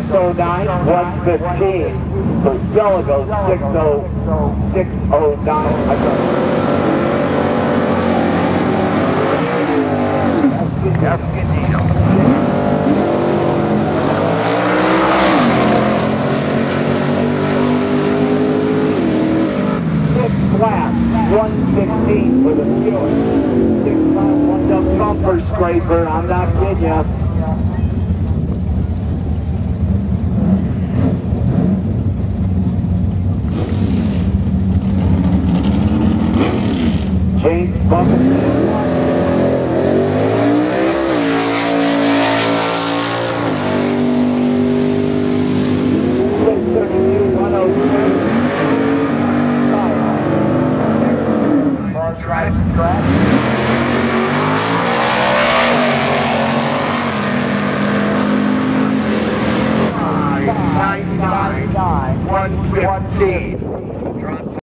609, 115. Priscilla goes 609. Flat, 116 for the Buick. 651, the bumper scraper, I'm not kidding ya. James bumping. 632, 103. Drive. 99, 115.